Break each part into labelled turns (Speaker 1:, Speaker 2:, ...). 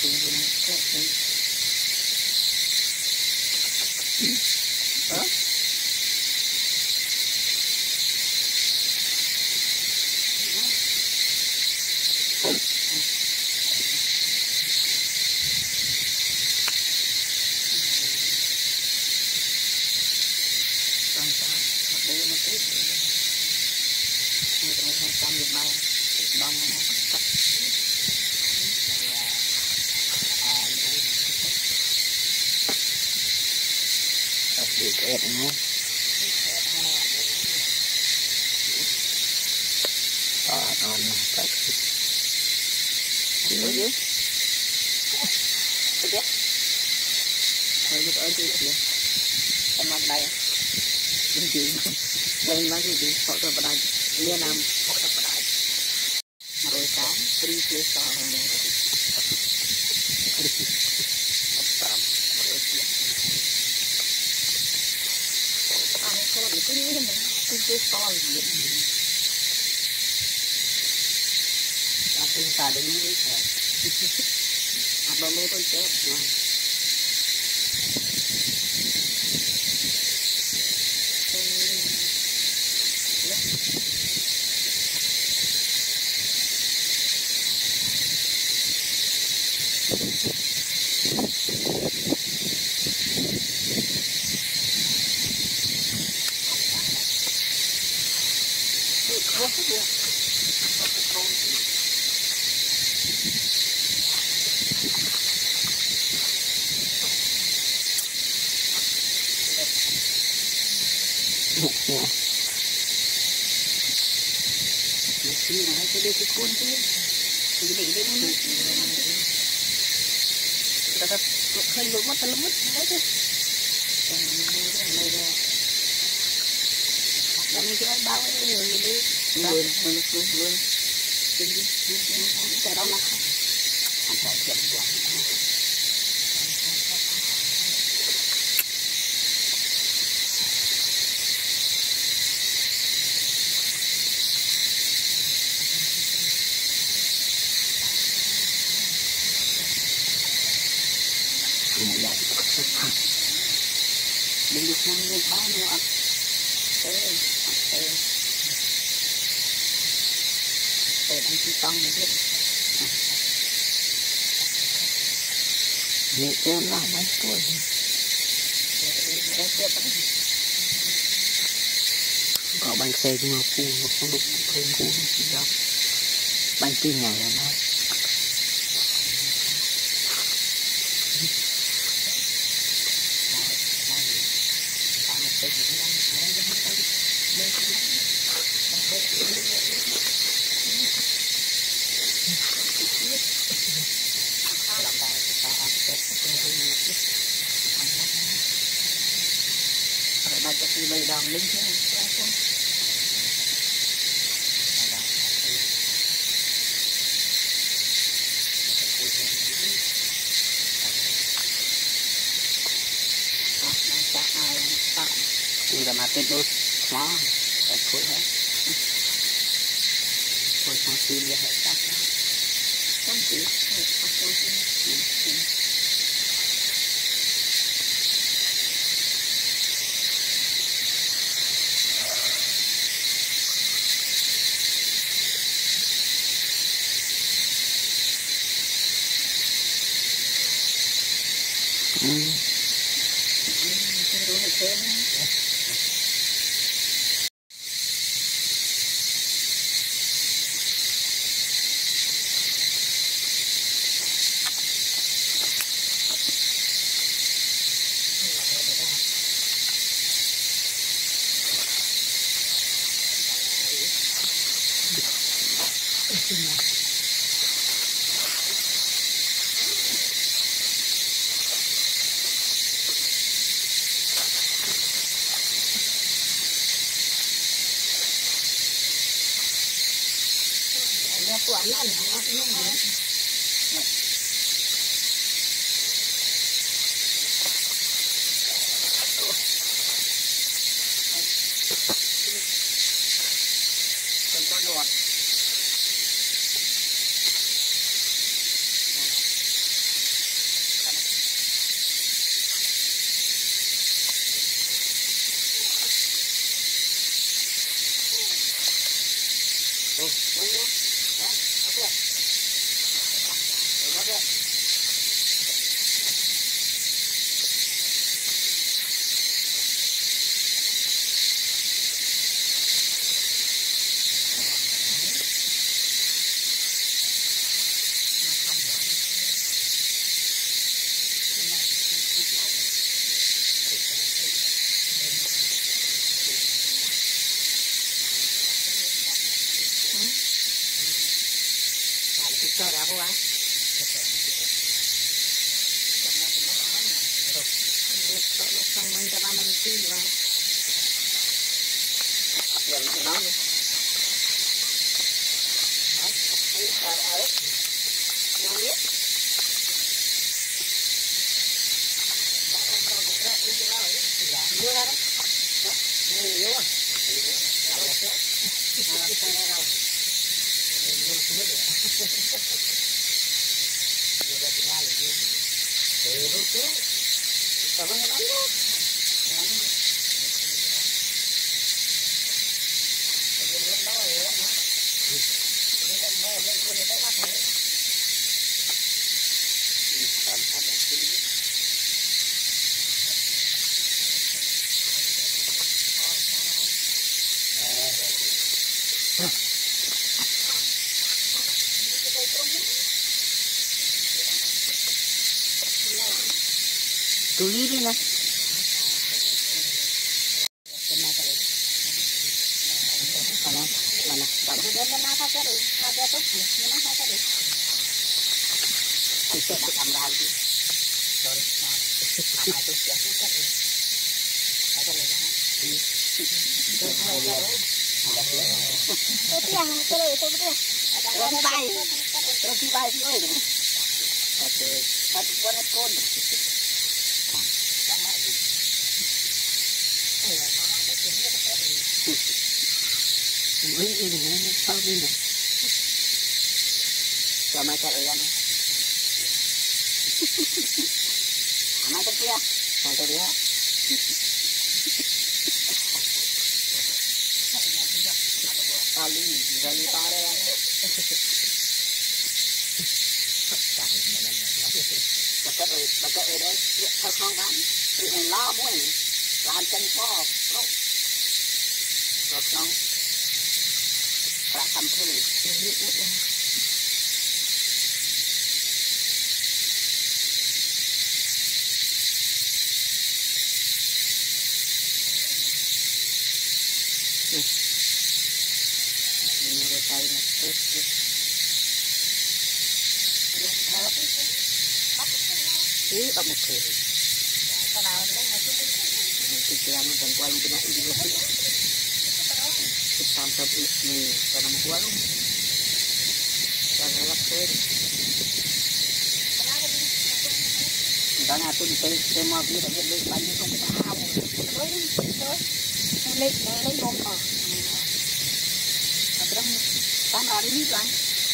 Speaker 1: có bánh xe nhưng mà phù một con đục thêm phù gì đâu bánh tin ngày là nó
Speaker 2: bây đòn lính thế
Speaker 1: chúng ta mà tết đốt nó phải khối hết khối con tim là hết chắc
Speaker 2: con tim
Speaker 1: quản là
Speaker 2: cô ấy xong mình cho ba mình tin vào giờ mình nói đi ở không biết đưa ra đấy nhiều à
Speaker 1: túi đi này sao đi này cho mai chạy ra này mai tới kia mai tới kia kali ta đây bà cậy ở đây sao không bán thì này lo muốn làm chân có không rồi xong làm thử Ini kamu ke? Kalau kita yang dan kualung kena ini mesti kita sampai ini karena kualung jangan lapar. Jangan tu di tema ni tapi lebih banyak kau tahu. Lebih bongkar. Terang tanah hari ni kan.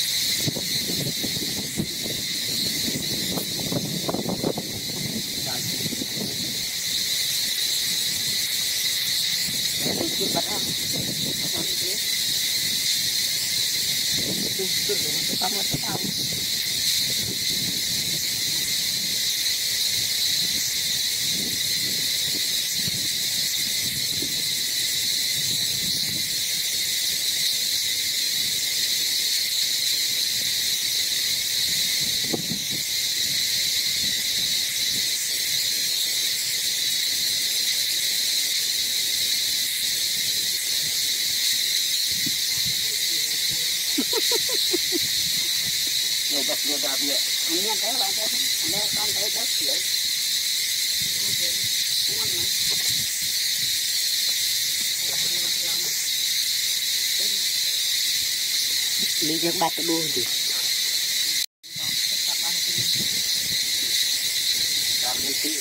Speaker 1: Kamu tahu. Dia dah dia. Ini ada apa? Ada kan ada dah dia. Lý giang bát đua đi. Làm đi tí.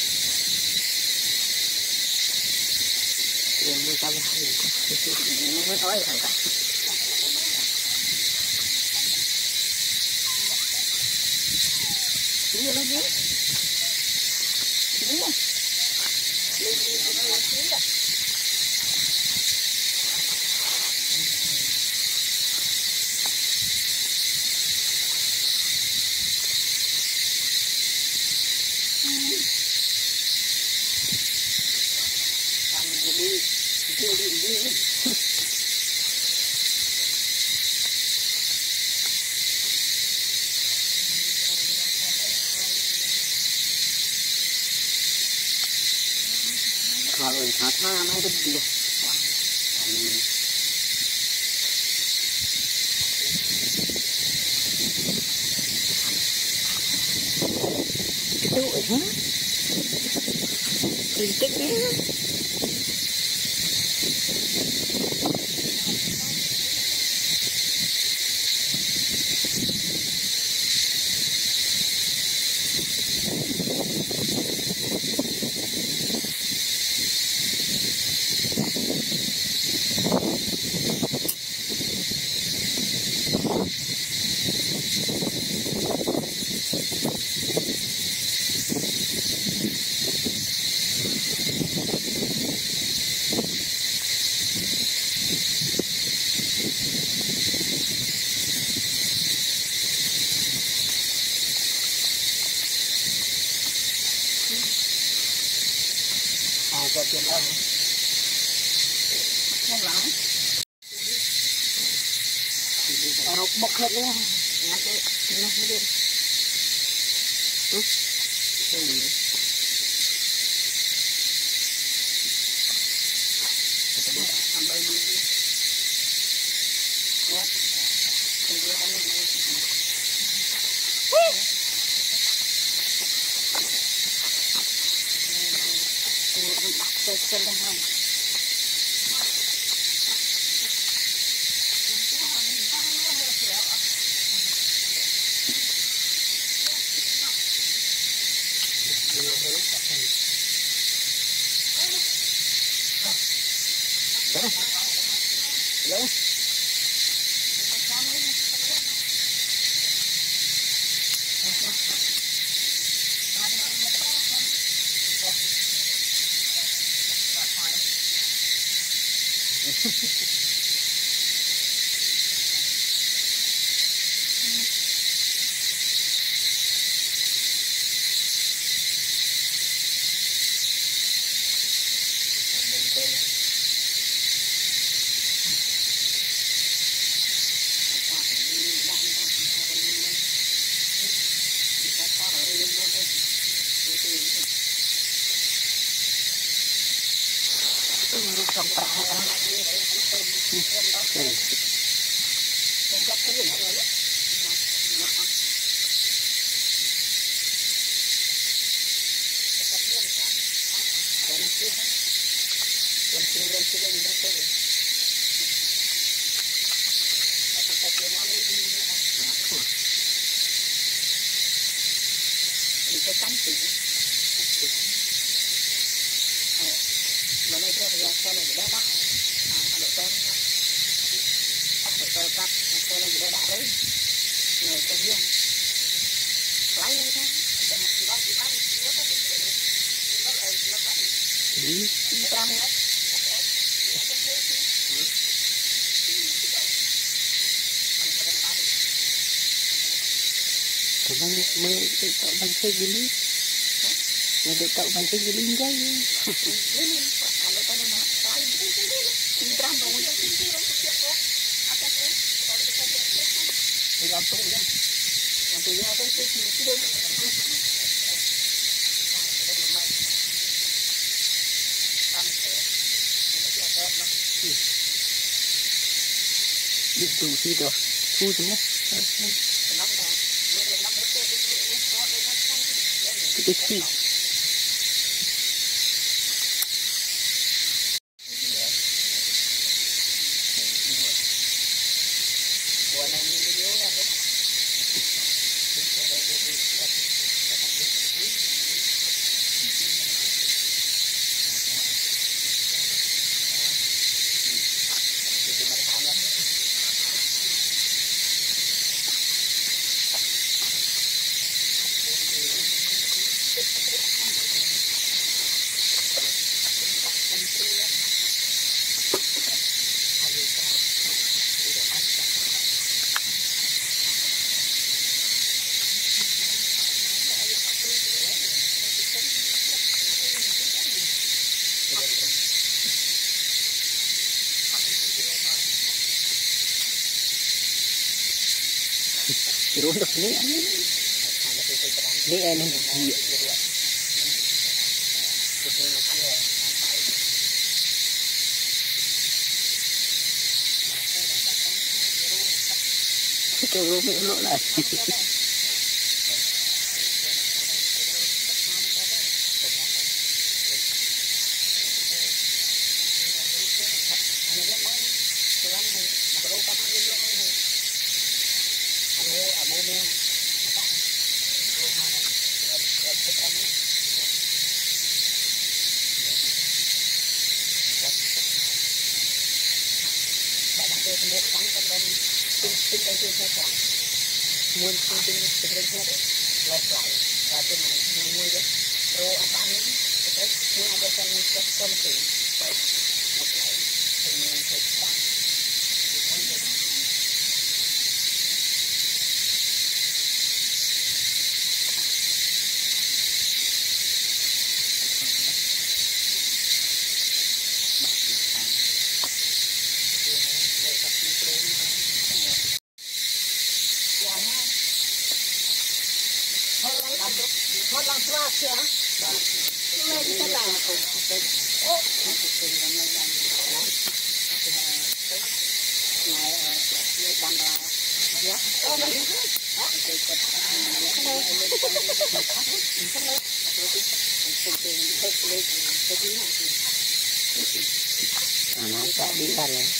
Speaker 1: Em mới tao hay. Mới thôi thằng ta. Ini lagi. Ini. Lagi. Kalau kata mana itu dia.
Speaker 2: Tụi hả? Thì tích nhé.
Speaker 1: Cho tiền đâu không lắm nó bốc hết luôn nhặt đi nó hết đi cái gì đấy ăn đây đi quá không biết ăn gì Hãy subscribe cho kênh Ghiền Mì Gõ để không bỏ lỡ những video hấp dẫn. Mới tạo bánh xe gini, mới tạo bánh xe gini cái. Đi tù gì rồi, thu gì nhé. Cái gì? Dirunduk ni anu dia. Kita rumit elok lah.
Speaker 2: cái một tháng trong đó tinh đây chưa theo khoảng muôn tinh lên hết lọt lại và trên này mua đấy rồi ăn bán những cái mua ăn đây trong tỷ một lại thì mình phải bán một lần qua kia lên cái là ô
Speaker 1: nó sẽ đi ra rồi.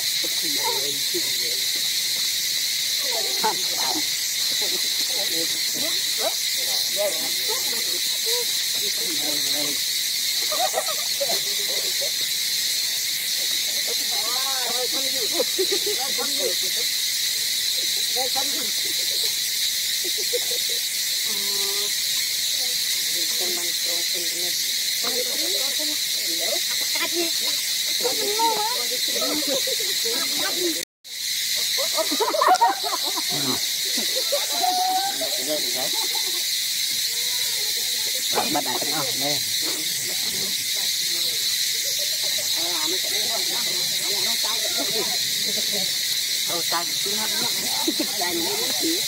Speaker 1: Bắt lại cái ỏng đây. Đâu sai tí hết nữa. Đây là mấy tí.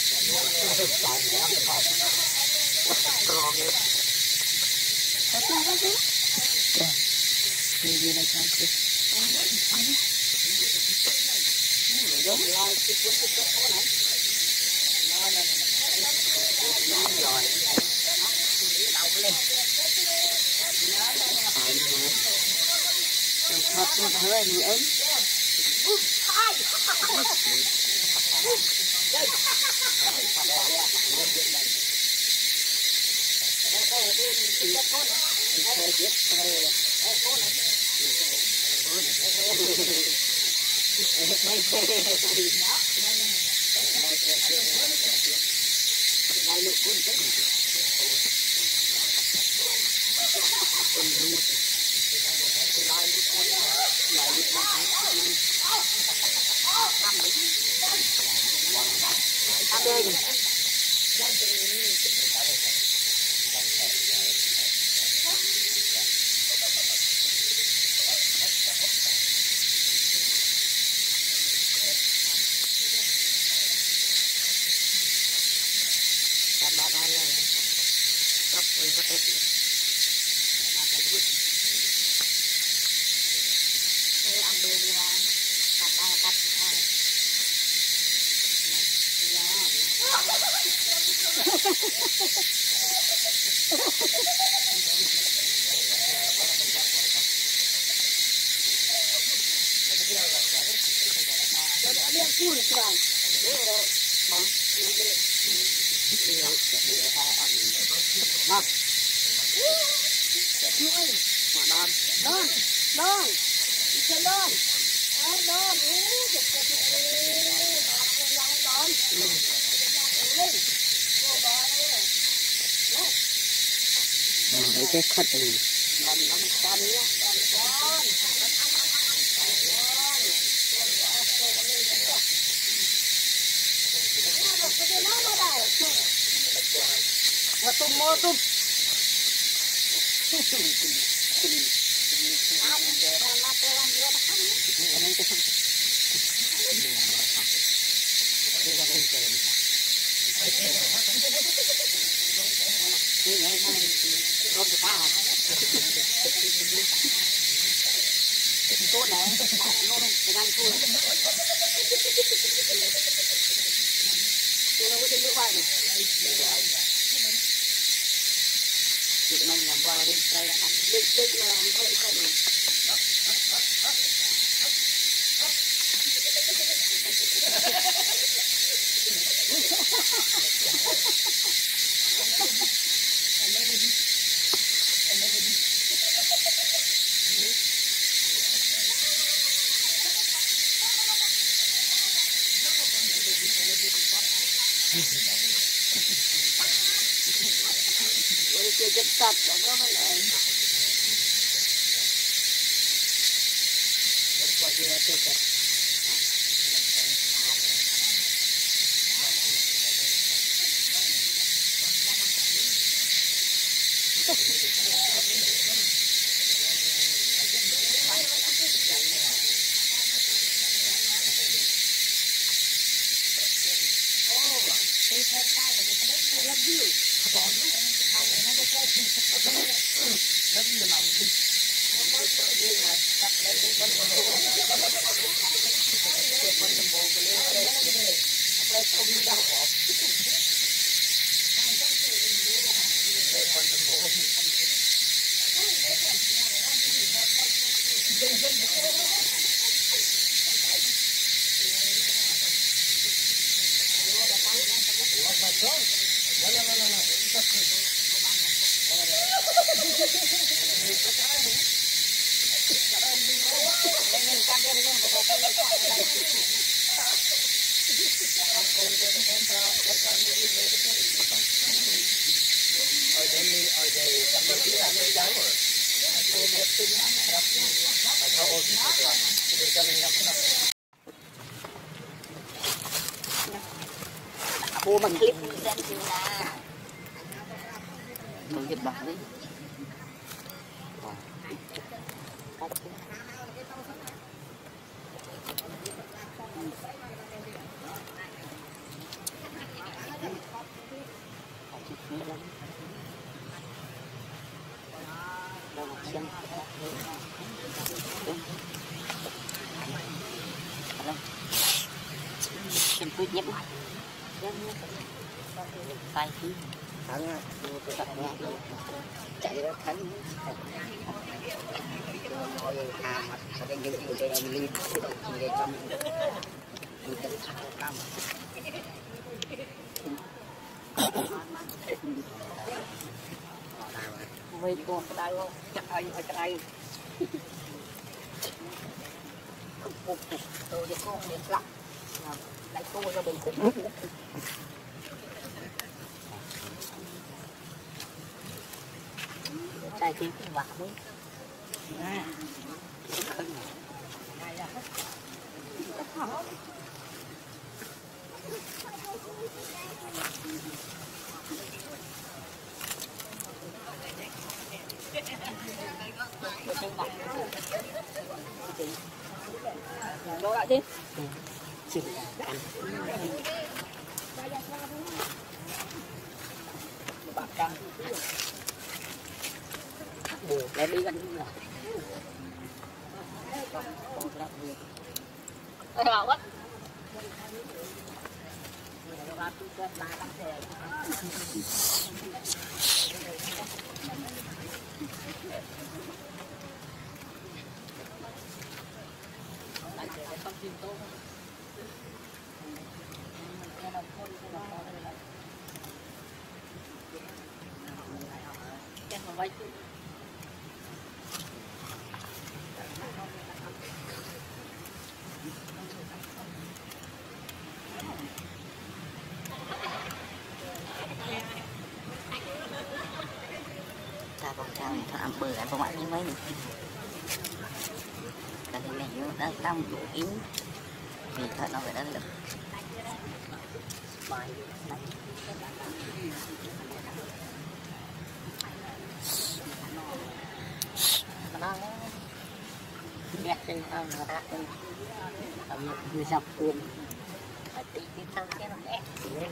Speaker 1: Cò kìa. Hết ra hết chứ. Đi đi đây cho chị. Giống lai cái cuốn cái chỗ này. Rồi. Đầu lên. Thật một hơi người ấy. Cái khất này. Mô tum. Tốt này, nó đang cua. Nó có thể vai này. Chị mình làm vào đây đây là đây là hơi không này. Với cái chất sạch của nó mới lại. Qua kia chất sạch. Mua bằng clip lên chiều là mình dịch bằng đi. Xin quyết nhé. Tay khí thắng chạy ra thắng rồi à mặt cái những cái em liên để trong mình tự làm vậy cô đây không chắc ai phải đây tôi đi con điện lắm lại cô cho mình cũng tay tiếng cái vặt đấy đổ lại đi chịu ăn bạc căng bù để đi gần rồi bảo quá ăn bữa ăn không ăn như mấy cái này nó đang đủ yếu vì thật nó phải đánh lực nó đẹp trên nó đã người dọc cuồng tí tí sau cái nó đẹp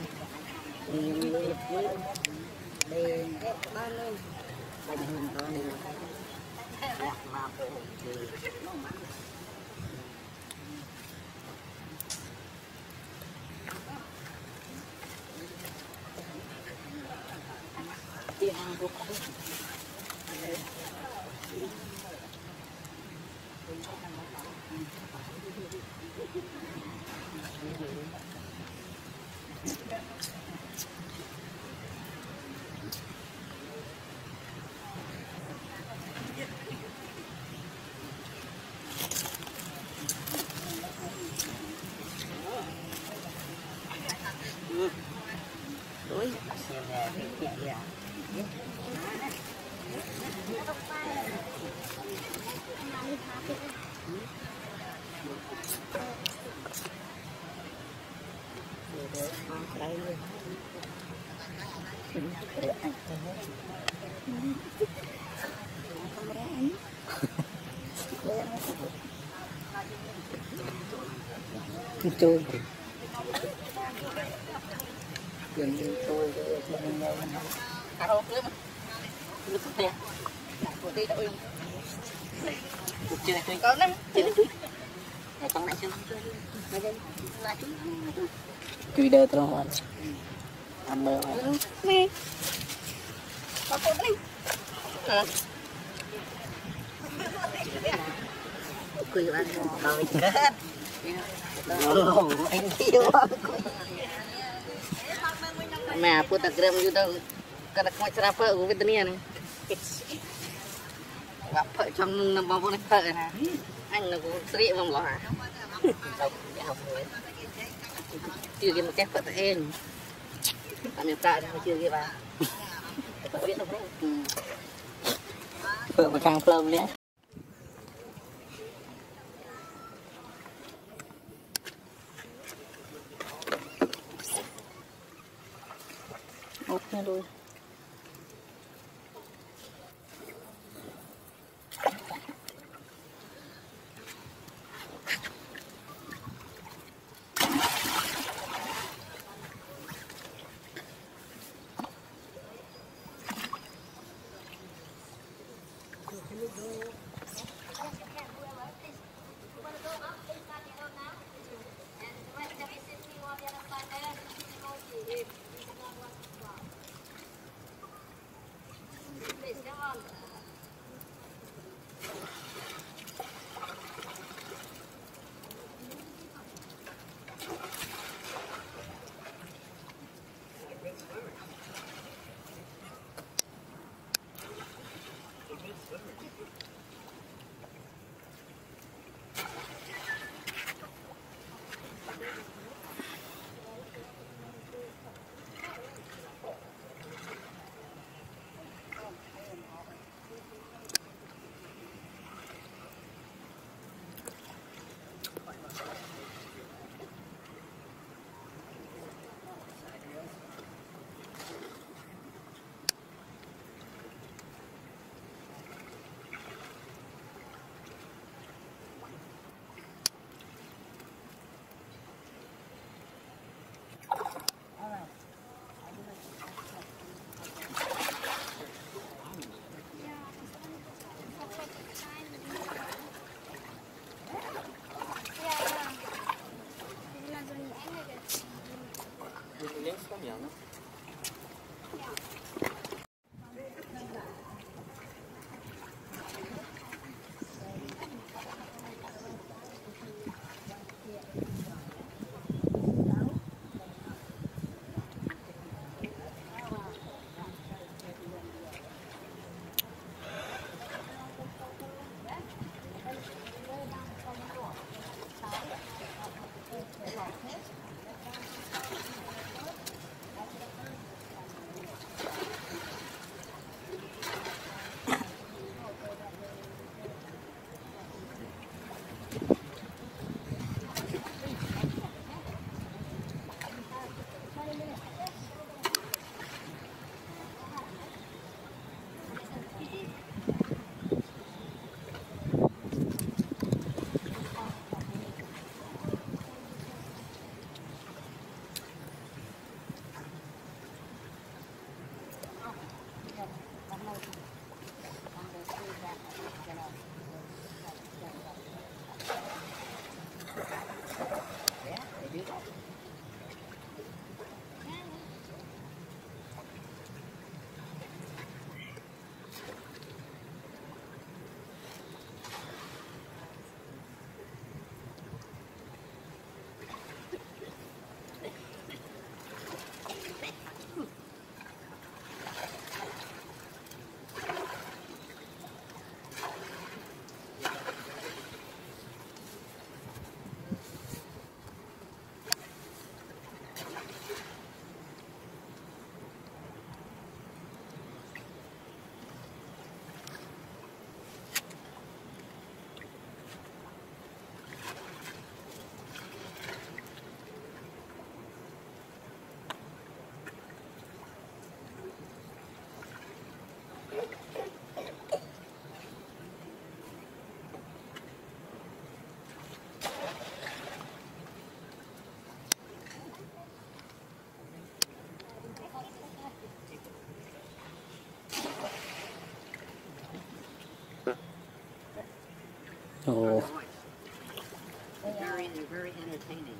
Speaker 1: để ba lên mình nó đi lạc mà thì tiền của cô đối
Speaker 2: Trôi. Chui đơ tao rồi. Ăn mơ nè. Chui ăn rồi chết. Anh yêu mà put a gram you đâu kada kau cara apa gue tu ni ane apa trong năm bao nhiêu phở nè anh nó cũng sri mong lo hả chưa cái một cái phở em làm việc tại nó chưa cái bà biết đâu phở mà càng phơm đấy ốp nha đôi
Speaker 3: Oh.
Speaker 1: Very entertaining.